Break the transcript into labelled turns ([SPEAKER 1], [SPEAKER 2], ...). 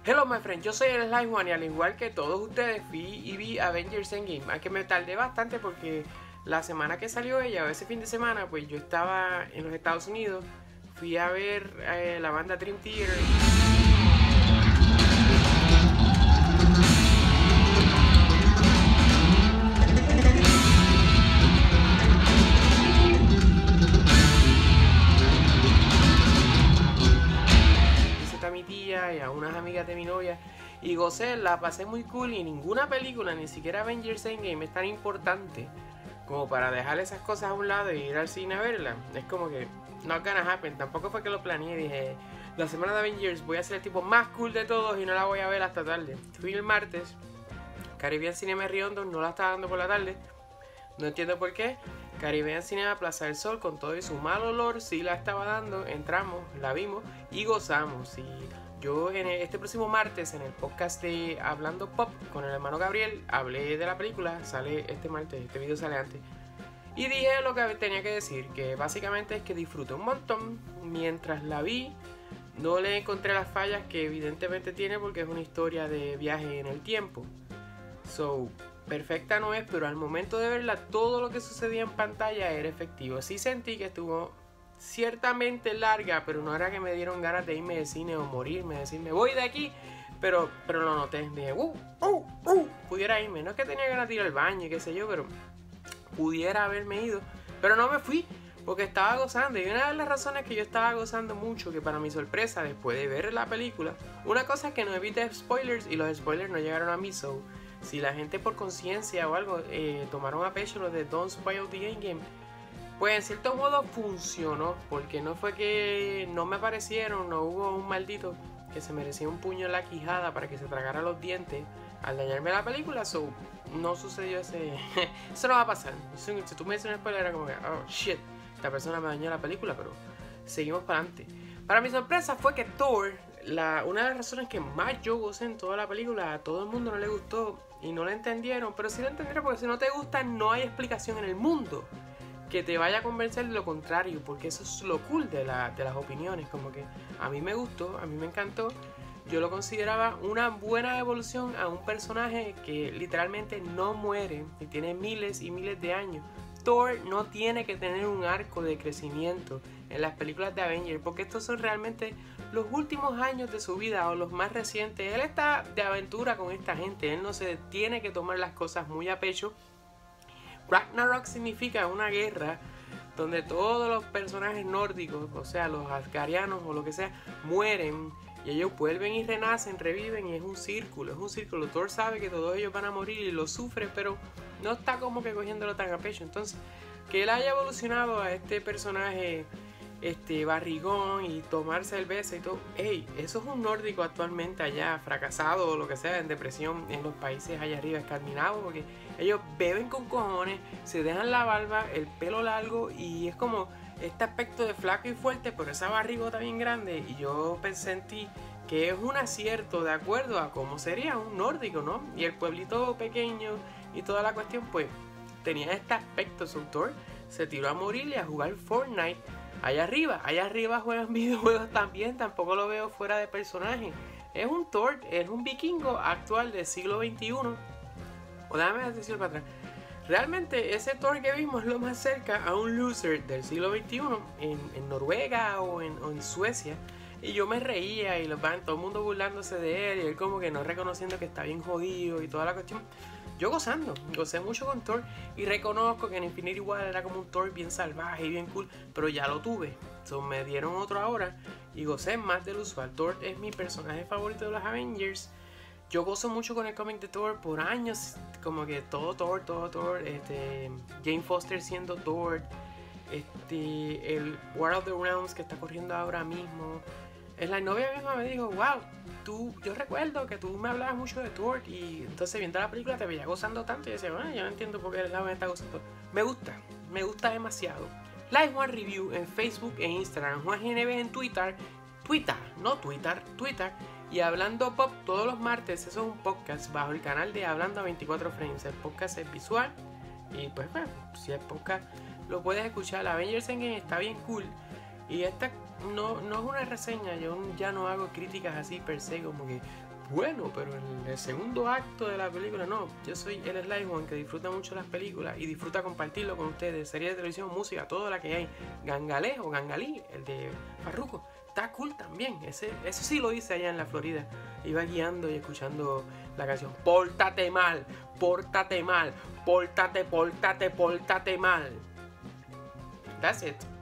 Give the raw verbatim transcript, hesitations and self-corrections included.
[SPEAKER 1] Hello my friend, yo soy el Slime One y al igual que todos ustedes fui y vi Avengers Endgame. Aunque me tardé bastante porque la semana que salió ella, o ese fin de semana, pues yo estaba en los Estados Unidos. Fui a ver eh, la banda Dream Theater. A mi tía y a unas amigas de mi novia y gocé, la pasé muy cool y ninguna película, ni siquiera Avengers Endgame es tan importante como para dejar esas cosas a un lado y ir al cine a verla. Es como que not gonna happen. Tampoco fue que lo planeé, dije la semana de Avengers voy a ser el tipo más cool de todos y no la voy a ver hasta tarde. Fui el martes, Caribbean Cinema Riondo no la estaba dando por la tarde, no entiendo por qué. Caribbean Cinema Plaza del Sol, con todo y su mal olor, sí la estaba dando. Entramos, la vimos y gozamos. Y yo en el, este próximo martes, en el podcast de Hablando Pop con el hermano Gabriel, hablé de la película. Sale este martes, este video sale antes. Y dije lo que tenía que decir, que básicamente es que disfruté un montón mientras la vi. No le encontré las fallas que evidentemente tiene porque es una historia de viaje en el tiempo. So, perfecta no es, pero al momento de verla todo lo que sucedía en pantalla era efectivo. Sí sentí que estuvo ciertamente larga, pero no era que me dieron ganas de irme de cine o morirme, decirme voy de aquí, pero, pero lo noté, dije uh, uh, uh, pudiera irme, no es que tenía ganas de ir al baño y qué sé yo, pero pudiera haberme ido, pero no me fui porque estaba gozando. Y una de las razones que yo estaba gozando mucho, que para mi sorpresa después de ver la película, una cosa es que no evite spoilers y los spoilers no llegaron a mí, so si la gente por conciencia o algo eh, tomaron a pecho lo de Don't Spoil the Endgame, pues en cierto modo funcionó, porque no fue que no me aparecieron, no hubo un maldito que se merecía un puño en la quijada para que se tragara los dientes al dañarme la película. So, no sucedió ese... eso no va a pasar. Si, si tú me dices un spoiler era como que, oh shit, esta persona me dañó la película, pero seguimos para adelante. Para mi sorpresa fue que Thor, la, una de las razones que más yo gocé en toda la película, a todo el mundo no le gustó y no la entendieron, pero sí la entendieron porque si no te gusta no hay explicación en el mundo que te vaya a convencer de lo contrario, porque eso es lo cool de, la, de las opiniones. Como que a mí me gustó, a mí me encantó, yo lo consideraba una buena evolución a un personaje que literalmente no muere y tiene miles y miles de años. Thor no tiene que tener un arco de crecimiento en las películas de Avengers, porque estos son realmente los últimos años de su vida o los más recientes. Él está de aventura con esta gente, él no se tiene que tomar las cosas muy a pecho. Ragnarok significa una guerra donde todos los personajes nórdicos, o sea los asgarianos o lo que sea, mueren y ellos vuelven y renacen, reviven, y es un círculo, es un círculo. Thor sabe que todos ellos van a morir y lo sufre, pero no está como que cogiéndolo tan a pecho. Entonces, que él haya evolucionado a este personaje este barrigón y tomar cerveza y todo, hey, eso es un nórdico actualmente allá, fracasado o lo que sea, en depresión en los países allá arriba escandinavos, porque ellos beben con cojones, se dejan la barba, el pelo largo y es como este aspecto de flaco y fuerte, pero esa barrigota bien grande. Y yo pensé en ti que es un acierto de acuerdo a cómo sería un nórdico, ¿no? Y el pueblito pequeño y toda la cuestión, pues tenía este aspecto. Su Thor se tiró a morir y a jugar Fortnite allá arriba. Allá arriba juegan videojuegos también, tampoco lo veo fuera de personaje. Es un Thor, es un vikingo actual del siglo veintiuno. O déjame decirlo para atrás. Realmente ese Thor que vimos es lo más cerca a un loser del siglo veintiuno en, en Noruega o en, o en Suecia. Y yo me reía y los van, todo el mundo burlándose de él y él como que no reconociendo que está bien jodido y toda la cuestión. Yo gozando, gocé mucho con Thor y reconozco que en Infinity War era como un Thor bien salvaje y bien cool, pero ya lo tuve. So, me dieron otro ahora y gocé más del usual. Thor es mi personaje favorito de los Avengers. Yo gozo mucho con el cómic de Thor por años, como que todo Thor, todo Thor, este, Jane Foster siendo Thor, este, el War of the Realms que está corriendo ahora mismo. Es la novia misma me dijo, wow, tú, yo recuerdo que tú me hablabas mucho de Thor y entonces viendo la película te veía gozando tanto y decía, bueno, yo no entiendo por qué el lado me está gozando. Me gusta, me gusta demasiado. Like One Review en Facebook e Instagram, Juan G N B en Twitter, Twitter, no Twitter, Twitter. Y Hablando Pop todos los martes, eso es un podcast bajo el canal de Hablando a veinticuatro frames. El podcast es visual y pues bueno, si el podcast lo puedes escuchar. La Avengers Endgame está bien cool y esta no, no es una reseña, yo ya no hago críticas así per se como que bueno, pero en el segundo acto de la película no. Yo soy el Sly One que disfruta mucho las películas y disfruta compartirlo con ustedes. Series de televisión, música, todo la que hay. Gangalé o Gangalí, el de Farruko, está cool también. Ese, eso sí lo hice allá en la Florida. Iba guiando y escuchando la canción Pórtate mal, pórtate mal, pórtate, pórtate, pórtate mal. That's it.